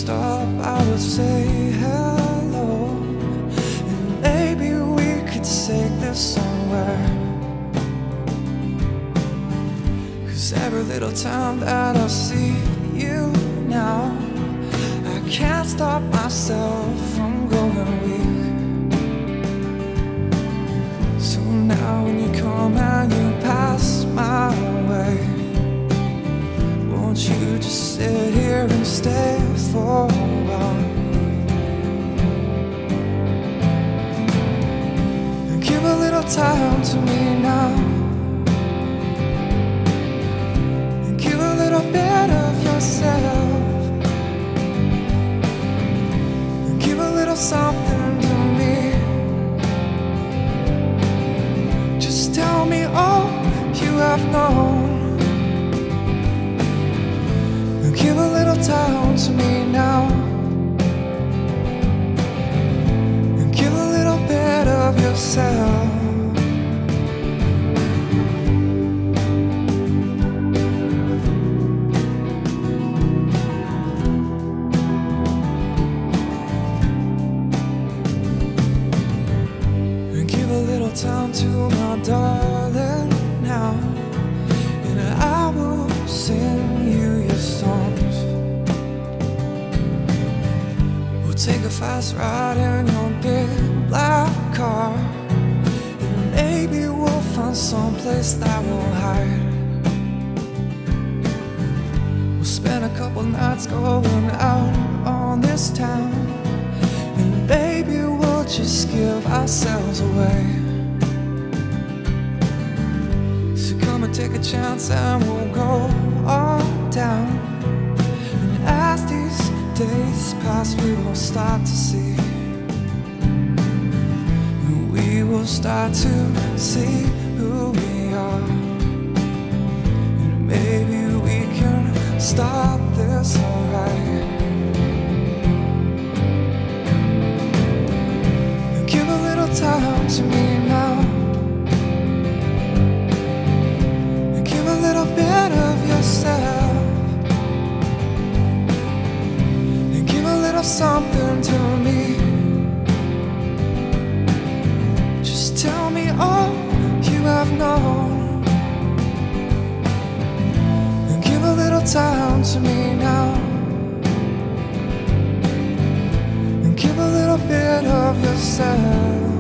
stop, I would say hello, and maybe we could take this somewhere. 'Cause every little time that I see you now, I can't stop myself from going weak. So now when you come and you pass my way, won't you just sit here and stay for a while? And give a little time to me now, and give a little bit of yourself, and give a little something to me. Just tell me all you have known, and give a little time to me now, and give a little bit of yourself. And give a little time to my darling now, and I will sing you your songs. We'll take a fast ride in your big black car, and maybe we'll find someplace that we'll hide. We'll spend a couple nights going out on this town, and baby we'll just give ourselves away. So come and take a chance and we'll go on down, and as these days pass we will start to see, and we will start to see who we are, and maybe we can stop this alright. And give a little time to me now, and give a little bit of yourself, and give a little something to me. Just tell me all you have known, and give a little time to me now, and give a little bit of yourself.